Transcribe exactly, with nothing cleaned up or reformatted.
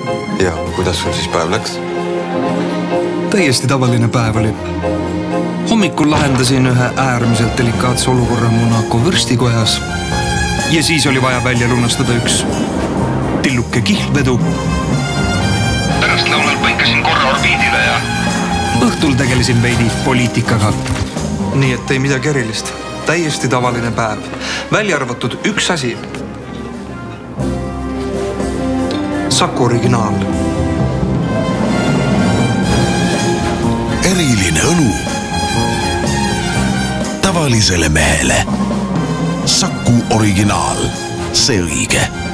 Ja kuidas sul siis päev läks? Täiesti tavaline päev oli. Hommikul lahendasin ühe äärmiselt delikaatse olukorra Monaco vürstikojas ja siis oli vaja välja lunastada üks tilluke kihlvedu. Pärast lõunal põikasin korra orbiidile ja õhtul tegelesin veidi poliitikaga. Nii et ei midagi erilist. Täiesti tavaline päev. Välja arvatud üks asi. Saku originaal. Eriline õlu tavalisele mehele. Saku originaal. See õige.